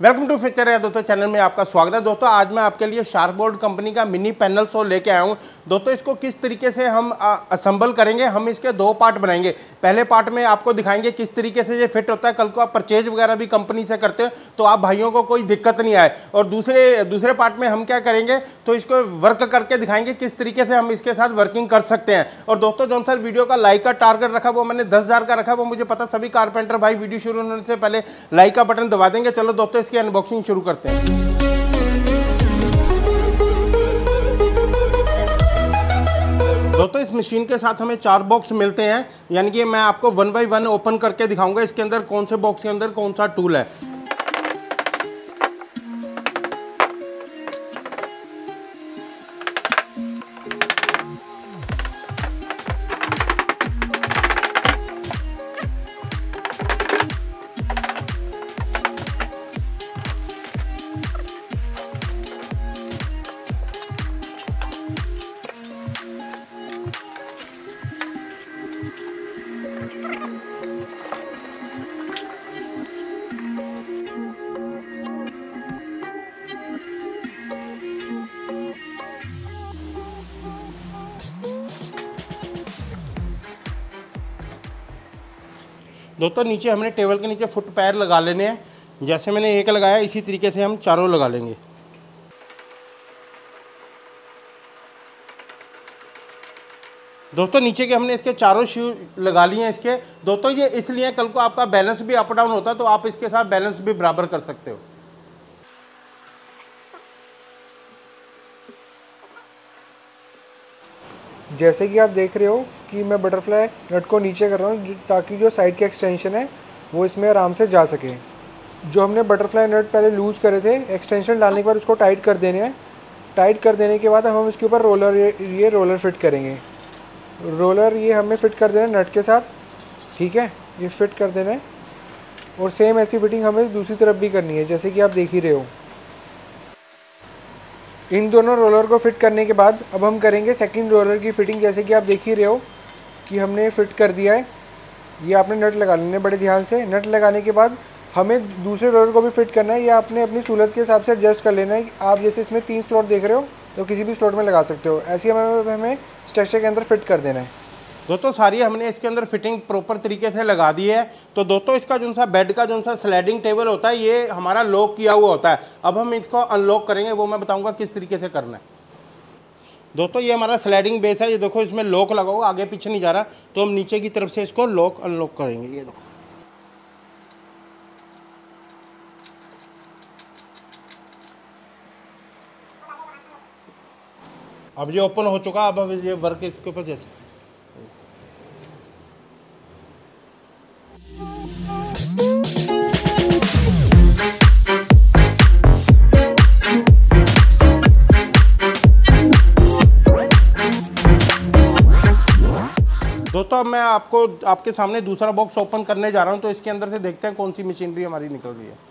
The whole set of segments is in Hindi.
वेलकम टू फ्यूचर है दोस्तों, चैनल में आपका स्वागत है। दोस्तों आज मैं आपके लिए शार्प बोल्ट कंपनी का मिनी पैनल शो लेके आया हूँ। दोस्तों इसको किस तरीके से हम असेंबल करेंगे, हम इसके दो पार्ट बनाएंगे। पहले पार्ट में आपको दिखाएंगे किस तरीके से ये फिट होता है, कल को आप परचेज वगैरह भी कंपनी से करते हो तो आप भाइयों को कोई दिक्कत नहीं आए। और दूसरे पार्ट में हम क्या करेंगे तो इसको वर्क करके दिखाएंगे किस तरीके से हम इसके साथ वर्किंग कर सकते हैं। और दोस्तों जो सर वीडियो का लाइक का टारगेट रखा वो मैंने 10,000 का रखा, वो मुझे पता सभी कारपेंटर भाई वीडियो शुरू होने से पहले लाइक का बटन दबा देंगे। चलो दोस्तों इसकी अनबॉक्सिंग शुरू करते हैं। दोस्तों इस मशीन के साथ हमें 4 बॉक्स मिलते हैं, यानी कि मैं आपको 1 बाय 1 ओपन करके दिखाऊंगा इसके अंदर कौन से बॉक्स के अंदर कौन सा टूल है। दोस्तों नीचे हमने टेबल के नीचे फुट पैर लगा लेने हैं। जैसे मैंने एक लगाया इसी तरीके से हम चारों लगा लेंगे। दोस्तों नीचे के हमने इसके चारों शू लगा लिए हैं इसके। दोस्तों ये इसलिए कल को आपका बैलेंस भी अप डाउन होता है तो आप इसके साथ बैलेंस भी बराबर कर सकते हो। जैसे कि आप देख रहे हो कि मैं बटरफ्लाई नट को नीचे कर रहा हूँ ताकि जो साइड के एक्सटेंशन है वो इसमें आराम से जा सके। जो हमने बटरफ्लाई नट पहले लूज़ करे थे, एक्सटेंशन डालने के बाद उसको टाइट कर देने हैं। टाइट कर देने के बाद हम इसके ऊपर ये रोलर फिट करेंगे। रोलर ये हमें फिट कर देना नट के साथ, ठीक है, ये फिट कर देना है। और सेम ऐसी फिटिंग हमें दूसरी तरफ भी करनी है, जैसे कि आप देख ही रहे हो। इन दोनों रोलर को फिट करने के बाद अब हम करेंगे सेकंड रोलर की फिटिंग। जैसे कि आप देख ही रहे हो कि हमने फिट कर दिया है। ये आपने नट लगा लेने बड़े ध्यान से। नट लगाने के बाद हमें दूसरे रोलर को भी फिट करना है, या आपने अपनी सहूलत के हिसाब से एडजस्ट कर लेना है। आप जैसे इसमें 3 स्लॉट देख रहे हो तो किसी भी स्लॉट में लगा सकते हो। ऐसे हमें स्ट्रक्चर के अंदर फिट कर देना है। दोस्तों सारी हमने इसके अंदर फिटिंग प्रॉपर तरीके से लगा दी है। तो दोस्तों इसका जो सा बेड का जो सा स्लाइडिंग टेबल होता है ये हमारा लॉक किया हुआ होता है। अब हम इसको अनलॉक करेंगे, वो मैं बताऊंगा किस तरीके से करना है। दोस्तों ये हमारा स्लाइडिंग बेस है, ये देखो इसमें लॉक लगा हुआ, आगे पीछे नहीं जा रहा। तो हम नीचे की तरफ से इसको लॉक अनलॉक करेंगे। ये देखो अब ये ओपन हो चुका। अब ये वर्क इसके ऊपर जैसे दोस्तों अब मैं आपके सामने दूसरा बॉक्स ओपन करने जा रहा हूं। तो इसके अंदर से देखते हैं कौन सी मशीनरी हमारी निकल रही है।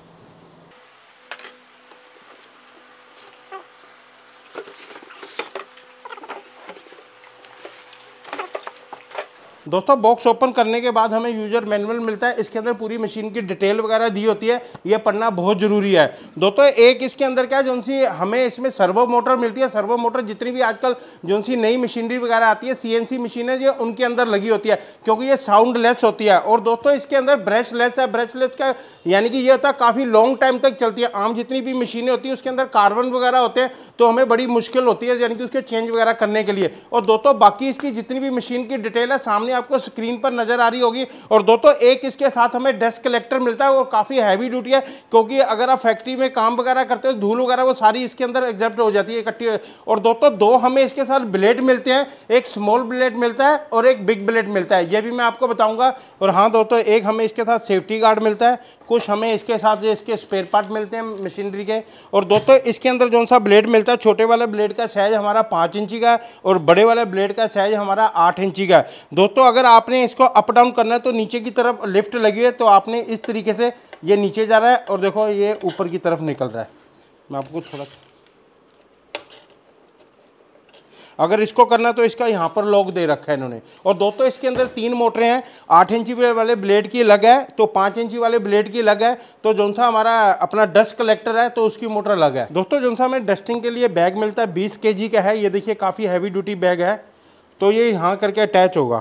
दोस्तों बॉक्स ओपन करने के बाद हमें यूजर मैनुअल मिलता है। इसके अंदर पूरी मशीन की डिटेल वगैरह दी होती है, ये पढ़ना बहुत ज़रूरी है। दोस्तों एक इसके अंदर क्या है जो सी हमें इसमें सर्वो मोटर मिलती है। सर्वो मोटर जितनी भी आजकल जो सी नई मशीनरी वगैरह आती है, CNC मशीनें जो उनके अंदर लगी होती है, क्योंकि ये साउंड लेस होती है। और दोस्तों इसके अंदर ब्रशलेस है। ब्रशलेस का यानी कि ये होता है काफ़ी लॉन्ग टाइम तक चलती है। आम जितनी भी मशीनें होती है उसके अंदर कार्बन वगैरह होते हैं तो हमें बड़ी मुश्किल होती है यानी कि उसके चेंज वगैरह करने के लिए। और दोस्तों बाकी इसकी जितनी भी मशीन की डिटेल है सामने आपको स्क्रीन पर नजर आ रही होगी। और दोस्तों एक इसके साथ हमें डेस्क कलेक्टर मिलता है, वो काफी हैवी ड्यूटी है, क्योंकि अगर आप फैक्ट्री में काम वगैरह करते हो धूल वगैरह वो सारी इसके अंदर एग्जॉर्ब हो जाती है इकट्ठी। और दोस्तों 2 हमें इसके साथ ब्लेड मिलते हैं, एक स्मॉल ब्लेड मिलता है और एक बिग ब्लेड मिलता है, ये भी मैं आपको बताऊंगा। और हाँ दोस्तों एक हमें इसके साथ सेफ्टी गार्ड मिलता है, कुछ हमें इसके साथ इसके स्पेयर पार्ट मिलते हैं मशीनरी के। और दोस्तों इसके अंदर जो सा ब्लेड मिलता है, छोटे वाले ब्लेड का साइज हमारा 5 इंची का है और बड़े वाले ब्लेड का साइज हमारा 8 इंची का है। दोस्तों अगर आपने इसको अप डाउन करना है तो नीचे की तरफ लिफ्ट लगी है, तो आपने इस तरीके से ये नीचे जा रहा है और देखो ये ऊपर की तरफ निकल रहा है। मैं आपको थोड़ा अगर इसको करना तो इसका यहाँ पर लॉक दे रखा है इन्होंने। और दोस्तों इसके अंदर 3 मोटरें हैं, 8 इंची वाले ब्लेड की अलग है, तो 5 इंची वाले ब्लेड की अलग है, तो जो सा हमारा अपना डस्ट कलेक्टर है तो उसकी मोटर अलग है। दोस्तों जो सा हमें डस्टिंग के लिए बैग मिलता है 20 kg का है, ये देखिए काफ़ी हैवी ड्यूटी बैग है, तो ये यहाँ करके अटैच होगा।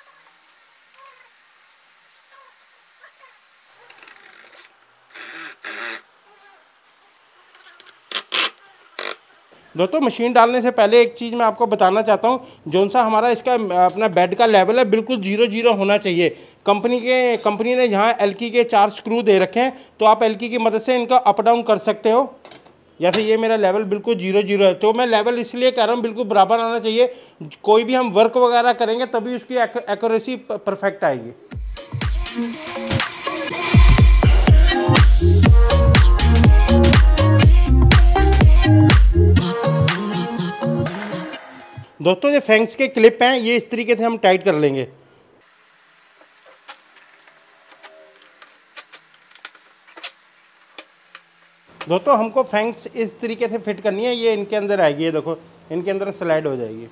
दोस्तों मशीन डालने से पहले एक चीज़ मैं आपको बताना चाहता हूँ, जो सा हमारा इसका अपना बेड का लेवल है बिल्कुल 0-0 होना चाहिए। कंपनी ने यहाँ एल्की के 4 स्क्रू दे रखे हैं, तो आप एल्की की मदद से इनका अप डाउन कर सकते हो। जैसे ये मेरा लेवल बिल्कुल 0-0 है, तो मैं लेवल इसलिए कह रहा हूँ बिल्कुल बराबर आना चाहिए। कोई भी हम वर्क वगैरह करेंगे तभी उसकी एक्यूरेसी परफेक्ट आएगी। दोस्तों ये फैंक्स के क्लिप हैं, ये इस तरीके से हम टाइट कर लेंगे। दोस्तों हमको फैंक्स इस तरीके से फिट करनी है, ये इनके अंदर आएगी, ये देखो इनके अंदर स्लाइड हो जाएगी।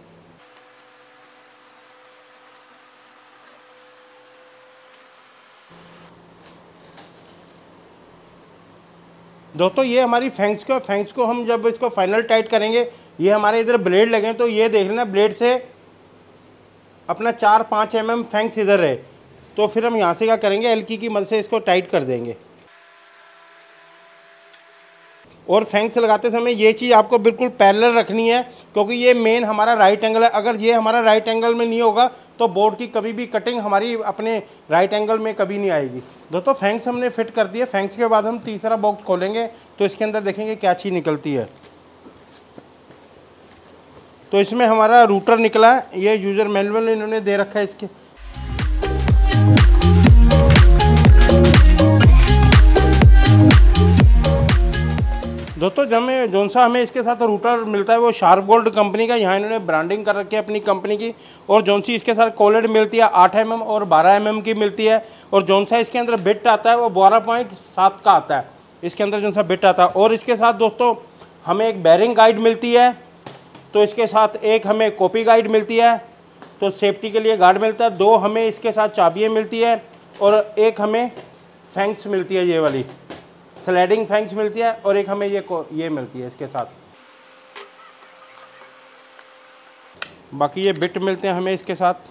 दोस्तों ये हमारी फैंक्स को हम जब इसको फाइनल टाइट करेंगे, ये हमारे इधर ब्लेड लगे, तो ये देख लेना ब्लेड से अपना 4-5 mm फैंक्स इधर है, तो फिर हम यहाँ से क्या करेंगे, एल्की की मदद से इसको टाइट कर देंगे। और फैंक्स लगाते समय ये चीज़ आपको बिल्कुल पैरेलल रखनी है, क्योंकि ये मेन हमारा राइट एंगल है। अगर ये हमारा राइट एंगल में नहीं होगा तो बोर्ड की कभी भी कटिंग हमारी अपने राइट एंगल में कभी नहीं आएगी। दोस्तों फैंक्स हमने फिट कर दिए। फैंक्स के बाद हम तीसरा बॉक्स खोलेंगे, तो इसके अंदर देखेंगे क्या चीज़ निकलती है। तो इसमें हमारा रूटर निकला है, ये यूज़र मैनुअल इन्होंने दे रखा है इसके। दोस्तों जो सा हमें इसके साथ रूटर मिलता है वो शार्प गोल्ड कंपनी का, यहाँ इन्होंने ब्रांडिंग कर रखी है अपनी कंपनी की। और जो सी इसके साथ कोलेड मिलती है 8 mm और 12 mm की मिलती है। और जो सा इसके अंदर बिट आता है वो 12.7 का आता है, इसके अंदर जो सा बिट आता है। और इसके साथ दोस्तों हमें एक बैरिंग गाइड मिलती है, तो इसके साथ एक हमें कॉपी गाइड मिलती है, तो सेफ्टी के लिए गार्ड मिलता है। 2 हमें इसके साथ चाबियाँ मिलती है, और एक हमें फैंक्स मिलती है, ये वाली स्लाइडिंग फैंक्स मिलती है, और एक हमें ये मिलती है इसके साथ। बाकी ये बिट मिलते हैं हमें इसके साथ,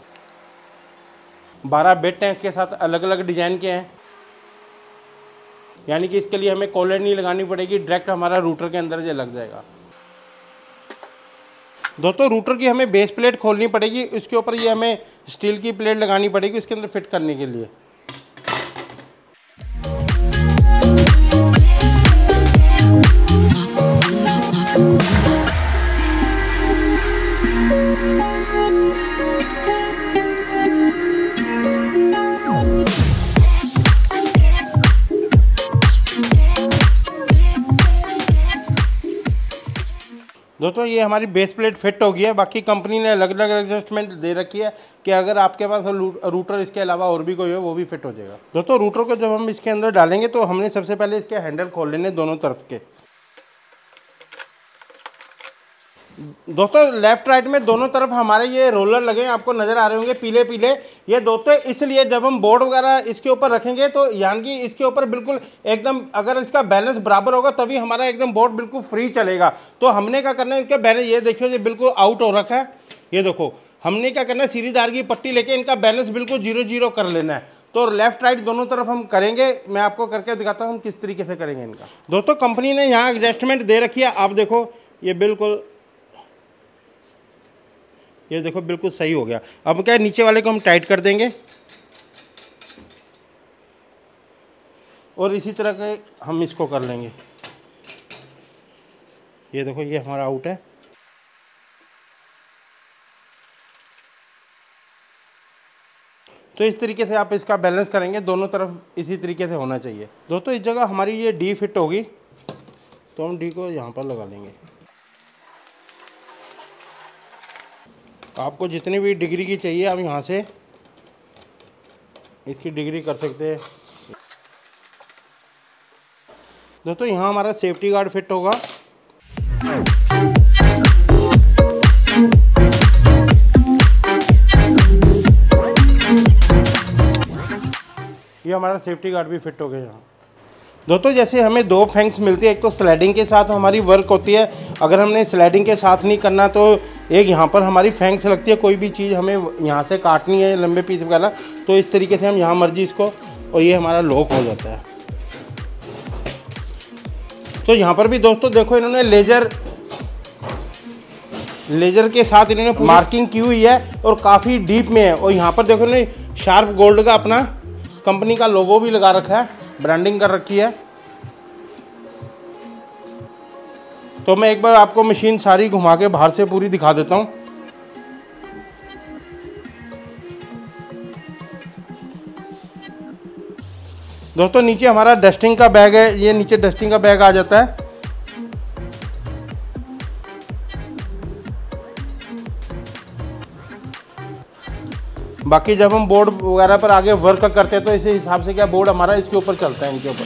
12 बिट हैं इसके साथ, अलग अलग डिज़ाइन के हैं। यानी कि इसके लिए हमें कॉलर नहीं लगानी पड़ेगी, डायरेक्ट हमारा रूटर के अंदर ये लग जाएगा। दोस्तों रूटर की हमें बेस प्लेट खोलनी पड़ेगी, इसके ऊपर ये हमें स्टील की प्लेट लगानी पड़ेगी इसके अंदर फिट करने के लिए। दोस्तों ये हमारी बेस प्लेट फिट हो गई है। बाकी कंपनी ने अलग अलग एडजस्टमेंट दे रखी है कि अगर आपके पास रूटर इसके अलावा और भी कोई हो वो भी फिट हो जाएगा। दोस्तों रूटर को जब हम इसके अंदर डालेंगे तो हमने सबसे पहले इसके हैंडल खोल लेने दोनों तरफ के। दोस्तों लेफ्ट राइट में दोनों तरफ हमारे ये रोलर लगे हैं, आपको नज़र आ रहे होंगे पीले पीले। ये दोस्तों इसलिए जब हम बोर्ड वगैरह इसके ऊपर रखेंगे तो यानी कि इसके ऊपर बिल्कुल एकदम अगर इसका बैलेंस बराबर होगा तभी हमारा एकदम बोर्ड बिल्कुल फ्री चलेगा। तो हमने क्या करना है, इसका बैलेंस ये देखिए ये बिल्कुल आउट हो रखा है, ये देखो हमने क्या करना है सीधी धार की पट्टी लेके इनका बैलेंस बिल्कुल 0-0 कर लेना है। तो लेफ्ट राइट दोनों तरफ हम करेंगे, मैं आपको करके दिखाता हूँ हम किस तरीके से करेंगे इनका। दोस्तों कंपनी ने यहाँ एडजस्टमेंट दे रखी है, आप देखो ये बिल्कुल, ये देखो बिल्कुल सही हो गया। अब क्या नीचे वाले को हम टाइट कर देंगे और इसी तरह के हम इसको कर लेंगे। ये देखो ये हमारा आउट है। तो इस तरीके से आप इसका बैलेंस करेंगे, दोनों तरफ इसी तरीके से होना चाहिए। दोस्तों इस जगह हमारी ये डी फिट होगी, तो हम डी को यहाँ पर लगा लेंगे। आपको जितनी भी डिग्री की चाहिए आप यहाँ से इसकी डिग्री कर सकते हैं। दोस्तों यहाँ हमारा सेफ्टी गार्ड फिट होगा। हमारा सेफ्टी गार्ड भी फिट हो गया यहाँ। दोस्तों जैसे हमें दो फैंक्स मिलती है, एक तो स्लाइडिंग के साथ हमारी वर्क होती है, अगर हमने स्लाइडिंग के साथ नहीं करना तो एक यहाँ पर हमारी फैंक्स लगती है, कोई भी चीज़ हमें यहाँ से काटनी है लंबे पीस वगैरह तो इस तरीके से हम यहाँ मर्जी इसको, और ये हमारा लॉक हो जाता है। तो यहाँ पर भी दोस्तों देखो इन्होंने लेजर के साथ इन्होंने मार्किंग की हुई है और काफ़ी डीप में है, और यहाँ पर देखो इन्होंने शार्प गोल्ड का अपना कंपनी का लोगो भी लगा रखा है, ब्रांडिंग कर रखी है। तो मैं एक बार आपको मशीन सारी घुमा के बाहर से पूरी दिखा देता हूँ। दोस्तों नीचे हमारा डस्टिंग का बैग है, ये नीचे डस्टिंग का बैग आ जाता है। बाकी जब हम बोर्ड वगैरह पर आगे वर्क करते हैं तो इस हिसाब से क्या बोर्ड हमारा इसके ऊपर चलता है, इनके ऊपर।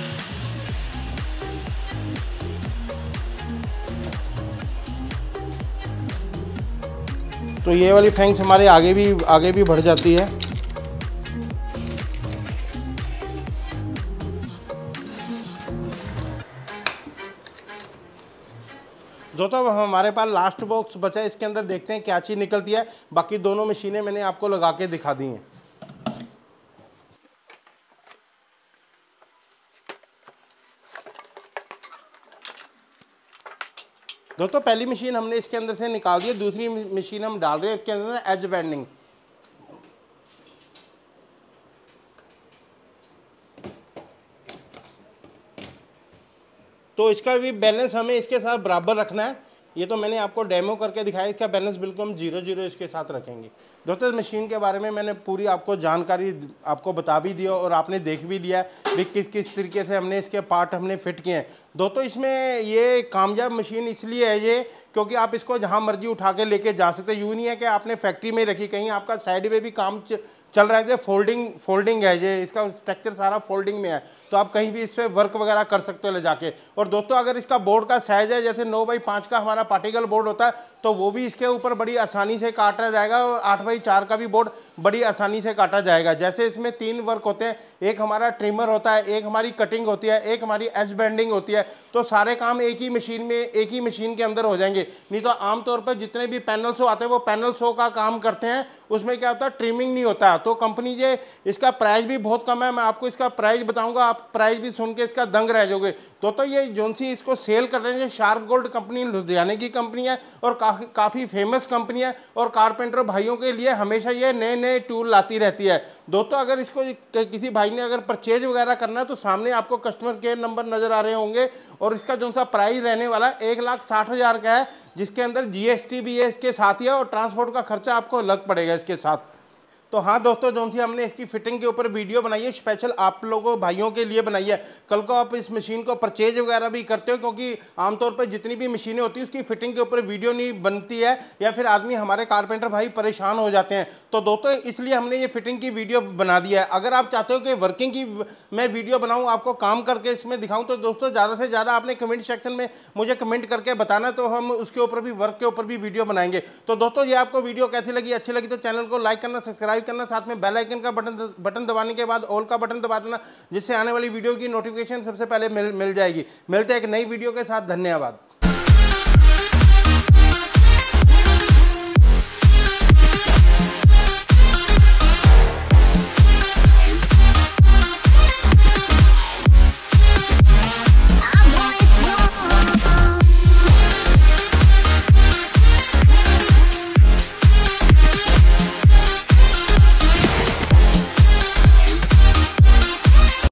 तो ये वाली फैंक्स हमारे आगे भी बढ़ जाती है। दोस्तों हमारे पास लास्ट बॉक्स बचा है, इसके अंदर देखते हैं क्या चीज़ निकलती है। बाकी दोनों मशीनें मैंने आपको लगा के दिखा दी हैं। दोस्तों पहली मशीन हमने इसके अंदर से निकाल दी है, दूसरी मशीन हम डाल रहे हैं इसके अंदर एज बेंडिंग। तो इसका भी बैलेंस हमें इसके साथ बराबर रखना है। ये तो मैंने आपको डेमो करके दिखाया, इसका बैलेंस बिल्कुल हम 0-0 इसके साथ रखेंगे। दोस्तों मशीन के बारे में मैंने पूरी आपको जानकारी आपको बता भी दी और आपने देख भी लिया है किस किस तरीके से हमने इसके पार्ट हमने फिट किए हैं। दोस्तों इसमें ये कामयाब मशीन इसलिए है ये क्योंकि आप इसको जहाँ मर्जी उठा के लेके जा सकते हैं। यूँ नहीं है कि आपने फैक्ट्री में रखी, कहीं आपका साइड में भी काम चल रहा है। फोल्डिंग है ये, इसका स्ट्रक्चर सारा फोल्डिंग में है, तो आप कहीं भी इस पर वर्क वगैरह कर सकते हो ले जाके। और दोस्तों अगर इसका बोर्ड का साइज है जैसे 9x5 का हमारा पार्टिकल बोर्ड होता है तो वो भी इसके ऊपर बड़ी आसानी से काटा जाएगा, और 8x4 का भी बोर्ड बड़ी आसानी से काटा जाएगा। जैसे इसमें 3 वर्क होते हैं, एक हमारा ट्रिमर होता है, एक हमारी कटिंग होती है, एक हमारी एज बेंडिंग होती है। तो सारे काम एक ही मशीन के अंदर हो जाएंगे। नहीं तो आमतौर पर जितने भी पैनल शो आते हैं वो पैनल शो का काम करते हैं, उसमें क्या होता है ट्रिमिंग नहीं होता। तो कंपनी ये इसका प्राइस भी बहुत कम है, मैं आपको इसका प्राइस बताऊंगा, आप प्राइस भी सुन के इसका दंग रह जाओगे। तो ये जोनसी इसको सेल कर रहे हैं, शार्प गोल्ड कंपनी लुधियाने की कंपनी है और काफ़ी फेमस कंपनी है, और कारपेंटर भाइयों के लिए हमेशा ये नए नए टूल लाती रहती है। दोस्तों अगर इसको किसी भाई ने अगर परचेज वगैरह करना है तो सामने आपको कस्टमर केयर नंबर नज़र आ रहे होंगे, और इसका जो सा प्राइस रहने वाला 1,60,000 का है, जिसके अंदर GST भी है इसके साथ ही है, और ट्रांसपोर्ट का खर्चा आपको अलग पड़ेगा इसके साथ। तो हाँ दोस्तों जो सी हमने इसकी फिटिंग के ऊपर वीडियो बनाई है, स्पेशल आप लोगों भाइयों के लिए बनाई है। कल को आप इस मशीन को परचेज वगैरह भी करते हो, क्योंकि आमतौर पर जितनी भी मशीनें होती है उसकी फिटिंग के ऊपर वीडियो नहीं बनती है, या फिर आदमी हमारे कारपेंटर भाई परेशान हो जाते हैं। तो दोस्तों इसलिए हमने ये फिटिंग की वीडियो बना दी है। अगर आप चाहते हो कि वर्किंग की मैं वीडियो बनाऊँ, आपको काम करके इसमें दिखाऊँ, तो दोस्तों ज़्यादा से ज़्यादा आपने कमेंट सेक्शन में मुझे कमेंट करके बताना, तो हम उसके ऊपर भी वर्क के ऊपर भी वीडियो बनाएंगे। तो दोस्तों ये आपको वीडियो कैसी लगी, अच्छी लगी तो चैनल को लाइक करना, सब्सक्राइब करना, साथ में बेल आइकन का बटन दबाने के बाद ऑल का बटन दबा देना, जिससे आने वाली वीडियो की नोटिफिकेशन सबसे पहले मिल जाएगी। मिलते हैं एक नई वीडियो के साथ, धन्यवाद।